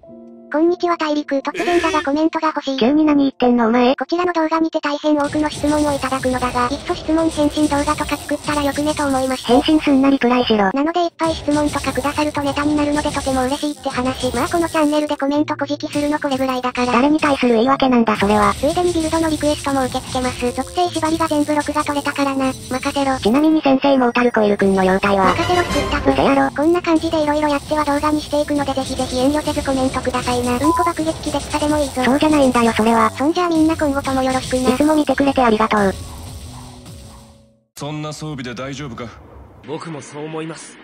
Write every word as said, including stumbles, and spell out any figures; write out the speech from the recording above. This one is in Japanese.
こんにちは大陸、突然だがコメントが欲しい。 急に何言ってんのお前。 こちらの動画にて大変多くの質問をいただくのだが、いっそ質問返信動画とか作ったらよくねと思いまして。 返信すんなリプライしろ。 なのでいっぱい質問とかくださるとネタになるのでとても嬉しいって話。まあこのチャンネルでコメントこじきするのこれぐらいだから。 誰に対する言い訳なんだそれは。 ついでにビルドのリクエストも受け付けます。属性縛りが全部録画取れたからな。任せろ。 ちなみに先生モータルコイルくんの容態は。 任せろ作ったうせやろ。 こんな感じで色々やっては動画にしていくのでぜひぜひ遠慮せずコメントくださいな。うんこ爆撃機で草でもいいぞ。 そうじゃないんだよそれは。 そんじゃあみんな今後ともよろしくな。 いつも見てくれてありがとう。 そんな装備で大丈夫か？ 僕もそう思います。